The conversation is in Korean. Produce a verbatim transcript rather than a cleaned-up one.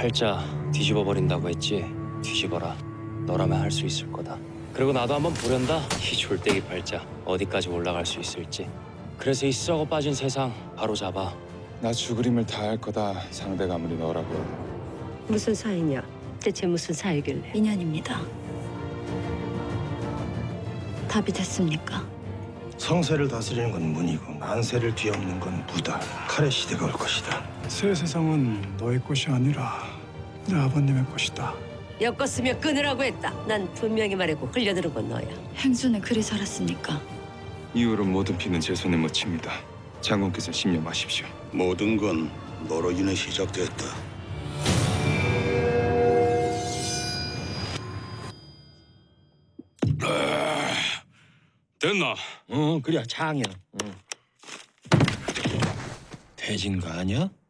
팔자 뒤집어 버린다고 했지. 뒤집어라. 너라면 할 수 있을 거다. 그리고 나도 한번 보련다. 이 졸대기 팔자 어디까지 올라갈 수 있을지. 그래서 이 썩어 빠진 세상 바로 잡아. 나 죽을 힘을 다할 거다. 상대 가문이 너라고. 무슨 사이냐? 대체 무슨 사이길래? 인연입니다. 답이 됐습니까? 성세를 다스리는 건 문이고 만세를 뒤엎는 건 무다. 칼의 시대가 올 것이다. 새 세상은 너의 것이 아니라 내 아버님의 것이다. 엮었으면 끊으라고 했다. 난 분명히 말했고 흘려들은 건 너야. 행순에 그리 살았습니까? 이후로 모든 피는 제 손에 묻힙니다. 장군께서 신념하십시오. 모든 건 너로 인해 시작됐다. 됐나? 어, 그래 장이야. 응. 돼진 거 아니야?